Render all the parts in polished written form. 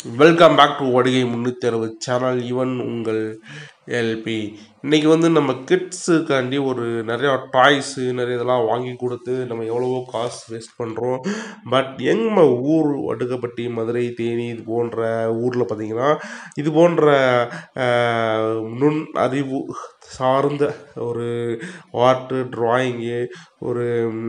Welcome back to VADUGAI360 channel. Even உங்கள் எல்பி. இன்றைக்கி நம்ம கிட்ஸுக்காண்டி நிறையா டாய்ஸு நிறைய இதெல்லாம் வாங்கி கொடுத்து நம்ம எவ்வளவோ காசு வேஸ்ட் பண்ணுறோம். பட் எங்கள் ஊர் வடுகப்பட்டி, மதுரை, தேனி இது போன்ற ஊரில் பார்த்திங்கன்னா இது போன்ற நுண் அறிவு சார்ந்த ஒரு ஆர்ட்டு, ட்ராயிங்கு, ஒரு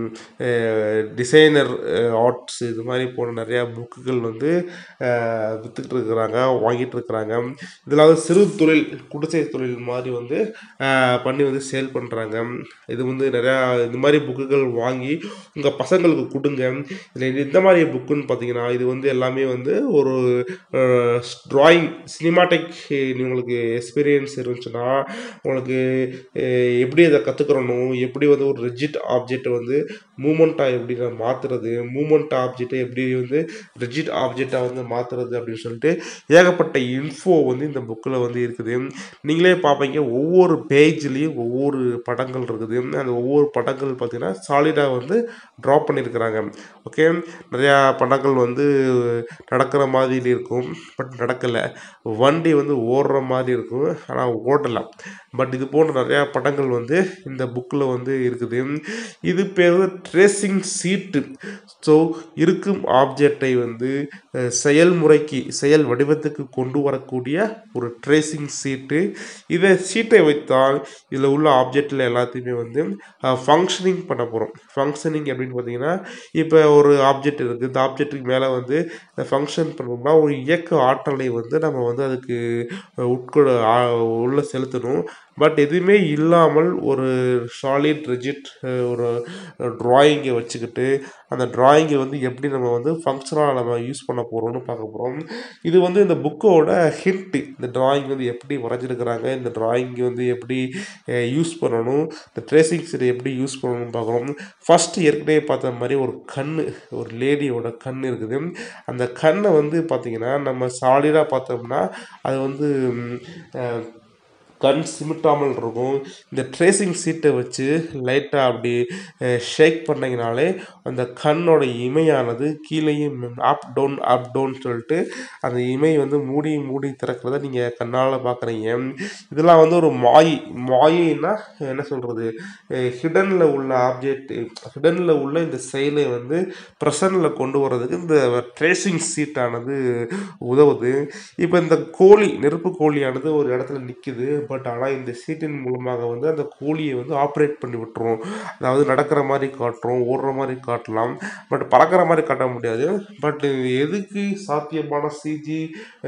டிசைனர் ஆர்ட்ஸ் இது மாதிரி போன நிறையா புக்குகள் விற்றுக்கிட்டு இருக்கிறாங்க, வாங்கிட்டு இருக்கிறாங்க. இதில் சிறு தொழில், குடிசை தொழில் மாதிரி பண்ணி சேல் பண்ணுறாங்க. இது நிறையா இந்த மாதிரி புக்குகள் வாங்கி உங்கள் பசங்களுக்கு கொடுங்க. இதில் இந்த மாதிரி புக்குன்னு பார்த்தீங்கன்னா இது எல்லாமே ஒரு ட்ராயிங் சினிமாட்டிக் உங்களுக்கு எக்ஸ்பீரியன்ஸ் இருந்துச்சுன்னா உங்களுக்கு எப்படி அதை கற்றுக்கிறணும், எப்படி ஒரு ரிஜிட் ஆப்ஜெக்டை மூமெண்ட்டாக எப்படி மாற்றுறது, மூமெண்ட் ஆப்ஜெக்டை எப்படி ரிஜிட் ஆப்ஜெக்டாக மாற்றுறது அப்படின்னு சொல்லிட்டு ஏகப்பட்ட இன்ஃபோ இந்த புக்கில் இருக்குது. நீங்களே பார்ப்பீங்க, ஒவ்வொரு பேஜ்லேயும் ஒவ்வொரு படங்கள் இருக்குது. அந்த ஒவ்வொரு படங்கள் பார்த்தீங்கன்னா சாலிடாக ட்ரா பண்ணியிருக்கிறாங்க. ஓகே, நிறையா படங்கள் நடக்கிற மாதிரி இருக்கும், பட் நடக்கலை. வண்டி ஓடுற மாதிரி இருக்கும், ஆனால் ஓடலாம். பட் இது போன்ற நிறையா படங்கள் இந்த புக்கில் இருக்குது. இது பேர் ட்ரேசிங் சீட்டு. ஸோ இருக்கும் ஆப்ஜெக்டை செயல்முறைக்கு, செயல் வடிவத்துக்கு கொண்டு வரக்கூடிய ஒரு ட்ரேசிங் சீட்டு. இதை சீட்டை வைத்தால் இதில் உள்ள ஆப்ஜெக்டில் எல்லாத்தையுமே ஃபங்க்ஷனிங் பண்ண போகிறோம். ஃபங்க்ஷனிங் அப்படின்னு பார்த்தீங்கன்னா, இப்போ ஒரு ஆப்ஜெக்ட் இருக்குது, இந்த ஆப்ஜெக்ட்டுக்கு மேலே ஃபங்க்ஷன் பண்ணோம்னா ஒரு இயக்க ஆற்றலை நம்ம அதுக்கு உள்ள செலுத்தணும். பட் எதுவுமே இல்லாமல் ஒரு சாலிட் ரிஜிட் ஒரு ட்ராயிங்கை வச்சுக்கிட்டு அந்த ட்ராயிங்கை எப்படி நம்ம ஃபங்க்ஷனாக நம்ம யூஸ் பண்ண போகிறோம்னு பார்க்க போகிறோம். இது இந்த புக்கோட ஹிண்ட்டு. இந்த ட்ராயிங் எப்படி வரைஞ்சிருக்கிறாங்க, இந்த ட்ராயிங் எப்படி யூஸ் பண்ணணும், இந்த ட்ரேசிங் சீட்டை எப்படி யூஸ் பண்ணணும்னு பார்க்குறோம். ஃபஸ்ட்டு ஏற்கனவே பார்த்த மாதிரி ஒரு கண், ஒரு லேடியோட கண் இருக்குது. அந்த கண்ணை பார்த்திங்கன்னா நம்ம சாலிடாக பார்த்தோம்னா அது கண் சிமிட்டாமல் இருக்கும். இந்த ட்ரேசிங் சீட்டை வச்சு லைட்டாக அப்படி ஷேக் பண்ணிங்கனாலே அந்த கண்ணோட இமையானது கீழேயும் அப் டவுன் சொல்லிட்டு அந்த இமை மூடி மூடி திறக்கிறத நீங்கள் கண்ணால் பார்க்குறீங்க. இதெல்லாம் ஒரு மாயைன்னா என்ன சொல்கிறது, ஹிடனில் உள்ள ஆப்ஜெக்ட், ஹிடனில் உள்ள இந்த செயலை ப்ரெசன்ட்டில் கொண்டு வர்றதுக்கு இந்த ட்ரேசிங் சீட்டானது உதவுது. இப்போ இந்த கோழி, நெருப்பு கோழியானது ஒரு இடத்துல நிற்குது. பட் ஆனால் இந்த சீட்டின் மூலமாக அந்த கோழியை ஆப்ரேட் பண்ணி விட்டுரும். அதாவது நடக்கிற மாதிரி காட்டுறோம், ஓடுற மாதிரி காட்டலாம், பட் பறக்கிற மாதிரி காட்ட முடியாது. பட் எதுக்கு சாத்தியமான சிஜி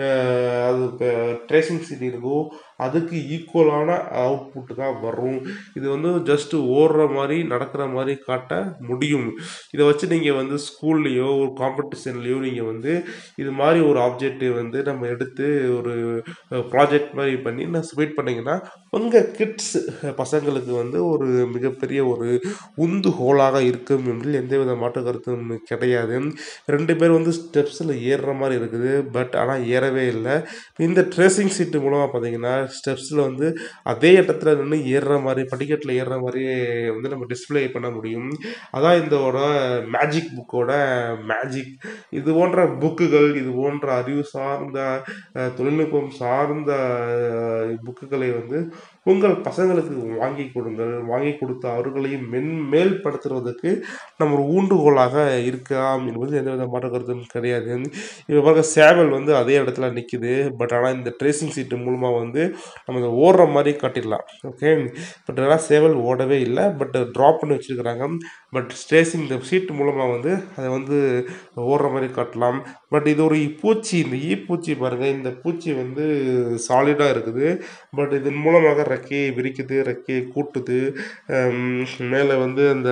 அது ட்ரேசிங் சீட் இருக்கோ அதுக்கு ஈக்குவலான அவுட்புட்டு தான் வரும். இது ஜஸ்ட்டு ஓடுற மாதிரி நடக்கிற மாதிரி காட்ட முடியும். இதை வச்சு நீங்கள் ஸ்கூல்லையோ ஒரு காம்படிஷன்லேயோ நீங்கள் இது மாதிரி ஒரு ஆப்ஜெக்டை நம்ம எடுத்து ஒரு ப்ராஜெக்ட் மாதிரி பண்ணி சப்மிட் பண்ணிங்கன்னா உங்கள் கிட்ஸ் பசங்களுக்கு ஒரு மிகப்பெரிய ஒரு உந்து ஹோலாக இருக்கும் என்பதில் எந்தவித மாற்று கருத்தும் கிடையாது. 2 பேர் ஸ்டெப்ஸில் ஏறுற மாதிரி இருக்குது, பட் ஆனால் ஏறவே இல்லை. இந்த ட்ரேசிங் சீட்டு மூலமாக பார்த்தீங்கன்னா ஸ்டெப்ஸில் அதே இடத்துல நின்று ஏறுற மாதிரி, படிக்கட்டில் ஏறுற மாதிரியே நம்ம டிஸ்பிளே பண்ண முடியும். அதான் இதோட மேஜிக், புக்கோட மேஜிக். இது போன்ற புக்குகள், இது போன்ற அறிவு சார்ந்த தொழில்நுட்பம் சார்ந்த புக்குகளை உங்கள் பசங்களுக்கு வாங்கி கொடுங்கள். வாங்கி கொடுத்து அவர்களையும் மேல்படுத்துவதற்கு நம்ம ஒரு ஊண்டுகோலாக இருக்கலாம் என்பது எந்தவித மாற்ற கருத்தும் கிடையாது. இப்போ பார்க்க சேவல் அதே இடத்துல நிற்குது, பட் ஆனால் இந்த ட்ரேசிங் சீட்டு மூலமாக நம்ம இதை ஓடுற மாதிரி காட்டிடலாம். ஓகே, பட் ஆனால் சேவல் ஓடவே இல்லை, பட் ட்ராப் பண்ணி வச்சுருக்கிறாங்க. பட் ட்ரேசிங் இந்த சீட்டு மூலமாக அதை ஓடுற மாதிரி காட்டலாம். பட் இது ஒரு பூச்சி, இந்த பூச்சி பாருங்கள், இந்த பூச்சி சாலிடாக இருக்குது. பட் இதன் மூலமாக ரெக்கையை விரிக்குது, ரெக்கையை கூட்டுது, மேலே அந்த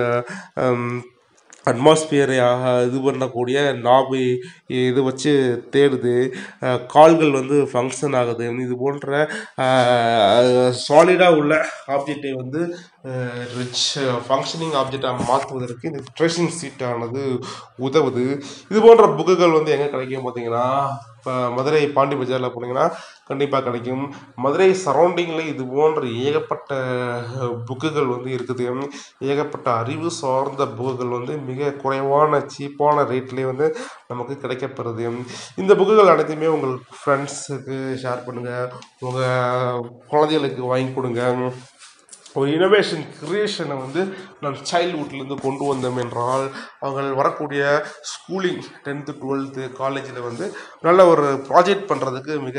அட்மாஸ்பியரை இது பண்ணக்கூடிய நாபை இது வச்சு தேடுது, கால்கள் ஃபங்க்ஷன் ஆகுது. இது போன்ற சாலிடாக உள்ள ஆப்ஜெக்டை ரிச் ஃபங்க்ஷனிங் ஆப்ஜெக்டாக மாற்றுவதற்கு இந்த ட்ரேசிங் சீட்டானது உதவுது. இது போன்ற புக்குகள் வந்து எங்கே கிடைக்கும் பார்த்தீங்கன்னா, இப்போ மதுரை பாண்டி பஜாரில் போனீங்கன்னா கண்டிப்பாக கிடைக்கும். மதுரை சரௌண்டிங்கில் இது போன்ற ஏகப்பட்ட புக்குகள் வந்து இருக்குது. ஏகப்பட்ட அறிவு சார்ந்த புக்குகள் வந்து மிக குறைவான சீப்பான ரேட்லேயே வந்து நமக்கு கிடைக்கப்பெறுது. இந்த புக்குகள் அனைத்தையுமே உங்கள் ஃப்ரெண்ட்ஸுக்கு ஷேர் பண்ணுங்கள், உங்கள் குழந்தைகளுக்கு வாங்கி கொடுங்க. ஒரு இனோவேஷன் கிரியேஷனை வந்து நம் சைல்ட்ஹுட்லேருந்து கொண்டு வந்தோம் என்றால் அவங்க வரக்கூடிய ஸ்கூலிங் 10th 12th காலேஜில் வந்து நல்ல ஒரு ப்ராஜெக்ட் பண்ணுறதுக்கு மிக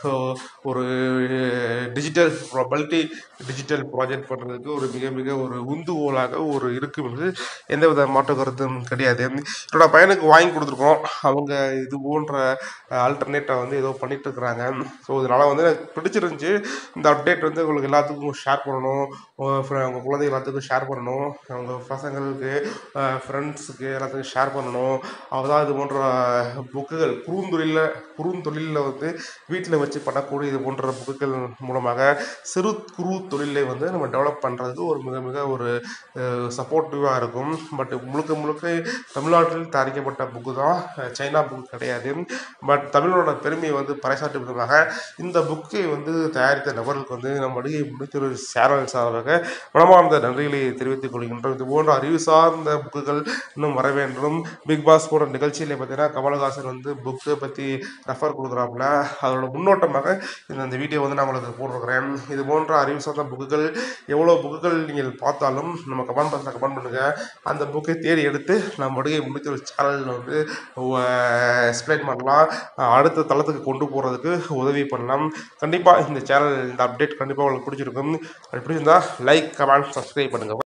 ஒரு டிஜிட்டல் டிஜிட்டல் ப்ராஜெக்ட் பண்ணுறதுக்கு ஒரு மிக மிக ஒரு உந்துகோலாக ஒரு இருக்கும் என்று எந்தவித மாற்று கருத்தும் கிடையாது. என்னோட பையனுக்கு வாங்கி கொடுத்துருக்கோம். அவங்க இது போன்ற ஆல்டர்னேட்டாக வந்து ஏதோ பண்ணிட்டு இருக்கிறாங்க. ஸோ இதனால் வந்து எனக்கு பிடிச்சிருந்துச்சி. இந்த அப்டேட் வந்து உங்களுக்கு எல்லாத்துக்கும் ஷேர் பண்ணணும், உங்கள் குழந்தை எல்லாத்துக்கும் ஷேர் பண்ணணும், அவங்க பசங்களுக்கு ஃப்ரெண்ட்ஸுக்கு எல்லாத்துக்கும் ஷேர் பண்ணணும். அப்போதான் இது போன்ற புக்குகள் குறுந்தொழிலில் வந்து வீட்டில் வச்சு பண்ணக்கூடிய இது போன்ற புக்குகள் மூலமாக சிறு குறு தொழிலை வந்து நம்ம டெவலப் பண்ணுறதுக்கு ஒரு மிக மிக ஒரு சப்போர்ட்டிவாக இருக்கும். பட் முழுக்க முழுக்க தமிழ்நாட்டில் தயாரிக்கப்பட்ட புக்கு தான், சைனா புக்கு கிடையாது. பட் தமிழோட பெருமையை வந்து பறைசாற்றும் விதமாக இந்த புக்கை வந்து தயாரித்த நபர்களுக்கு வந்து நம்ம அடியை முடித்த சேனல் சார்பாக மனமார்ந்த நன்றிகளை தெரிவித்துக் கொள்கின்றோம். இது போன்ற அறிவு சார்ந்த புக்குகள் இன்னும் வர வேண்டும். பிக் பாஸ் போன்ற நிகழ்ச்சியில் பார்த்தீங்கன்னா கமலஹாசன் வந்து புக்கை பற்றி ரெஃபர் கொடுக்குறாப்புல. அதோட முன்னோட்டமாக இந்த வீடியோ வந்து நான் உங்களுக்கு போட்டிருக்கிறேன். இது போன்ற அறிவு சார்ந்த புக்குகள் எவ்வளோ புக்குகள் நீங்கள் பார்த்தாலும் நம்ம கமெண்ட் பாக்ஸில் கமெண்ட் பண்ணுங்கள். அந்த புக்கை தேடி எடுத்து நம்ம அடியை முடித்த ஒரு சேனலில் வந்து எக்ஸ்பிளைன் பண்ணலாம், அடுத்த தளத்துக்கு கொண்டு போகிறதுக்கு உதவி பண்ணலாம். கண்டிப்பாக இந்த சேனல் இந்த அப்டேட் கண்டிப்பாக உங்களுக்கு பிடிச்சிருக்கும். அப்படி பிடிச்சிருந்தா லைக், கமெண்ட், சப்ஸ்கிரைப் பண்ணுங்கள்.